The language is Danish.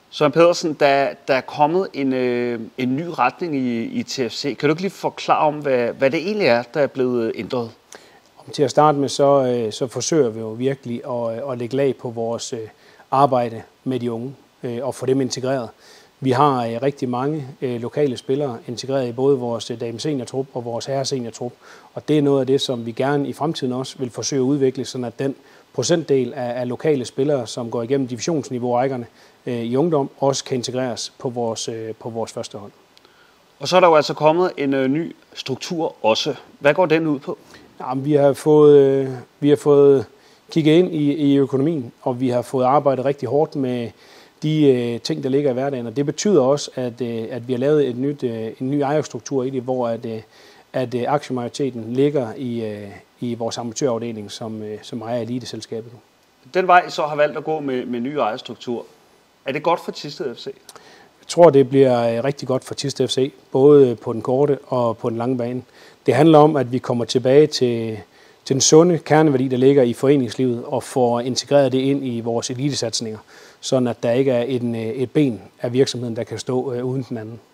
Søren Pedersen, der er kommet en ny retning i TFC. Kan du ikke lige forklare om, hvad det egentlig er, der er blevet ændret? Til at starte med, så forsøger vi jo virkelig at lægge lag på vores arbejde med de unge og få dem integreret. Vi har rigtig mange lokale spillere integreret i både vores dameseniortrup og vores herreseniortrup, og det er noget af det, som vi gerne i fremtiden også vil forsøge at udvikle, sådan at den procentdel af lokale spillere, som går igennem divisionsniveau-rækkerne i ungdom, også kan integreres på vores første hold. Og så er der jo altså kommet en ny struktur også. Hvad går den ud på? Jamen, vi har fået kigget ind i økonomien, og vi har fået arbejdet rigtig hårdt med de ting, der ligger i hverdagen. Og det betyder også, at vi har lavet en ny ejerstruktur i det, hvor at aktiemajoriteten ligger i vores amatørafdeling, som ejer eliteselskabet. Den vej så har valgt at gå med ny ejerstruktur. Er det godt for Thisted FC? Jeg tror, det bliver rigtig godt for Thisted FC, både på den korte og på den lange bane. Det handler om, at vi kommer tilbage til den sunde kerneværdi, der ligger i foreningslivet, og får integreret det ind i vores elitesatsninger, sådan at der ikke er et ben af virksomheden, der kan stå uden den anden.